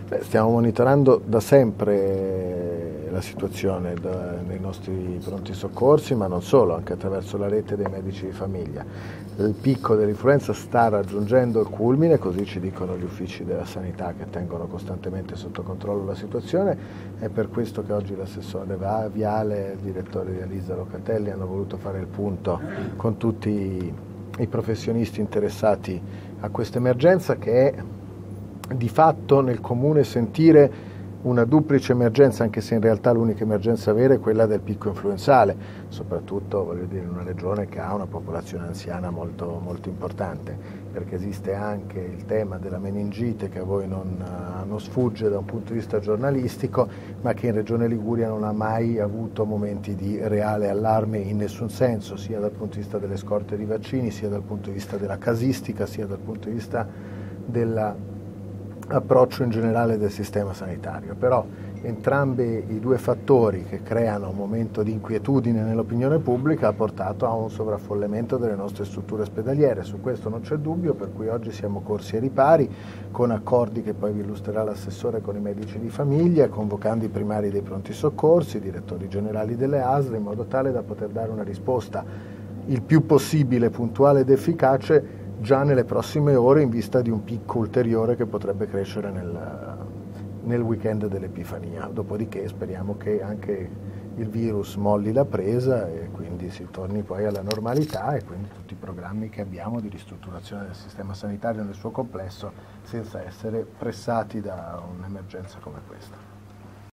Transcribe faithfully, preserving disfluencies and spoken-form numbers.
Beh, stiamo monitorando da sempre la situazione da, nei nostri pronti soccorsi, ma non solo, anche attraverso la rete dei medici di famiglia. Il picco dell'influenza sta raggiungendo il culmine, così ci dicono gli uffici della sanità che tengono costantemente sotto controllo la situazione. È per questo che oggi l'assessore Viale e il direttore di Alisa Locatelli hanno voluto fare il punto con tutti i professionisti interessati a questa emergenza, che è di fatto nel comune sentire una duplice emergenza, anche se in realtà l'unica emergenza vera è quella del picco influenzale, soprattutto voglio dire, in una regione che ha una popolazione anziana molto, molto importante, perché esiste anche il tema della meningite che a voi non, non sfugge da un punto di vista giornalistico, ma che in Regione Liguria non ha mai avuto momenti di reale allarme in nessun senso, sia dal punto di vista delle scorte di vaccini, sia dal punto di vista della casistica, sia dal punto di vista della approccio in generale del sistema sanitario. Però entrambi i due fattori che creano un momento di inquietudine nell'opinione pubblica ha portato a un sovraffollamento delle nostre strutture ospedaliere, su questo non c'è dubbio, per cui oggi siamo corsi ai ripari con accordi che poi vi illustrerà l'assessore con i medici di famiglia, convocando i primari dei pronti soccorsi, i direttori generali delle A S L, in modo tale da poter dare una risposta il più possibile puntuale ed efficace già nelle prossime ore, in vista di un picco ulteriore che potrebbe crescere nel, nel weekend dell'Epifania. Dopodiché speriamo che anche il virus molli la presa e quindi si torni poi alla normalità, e quindi tutti i programmi che abbiamo di ristrutturazione del sistema sanitario nel suo complesso, senza essere pressati da un'emergenza come questa.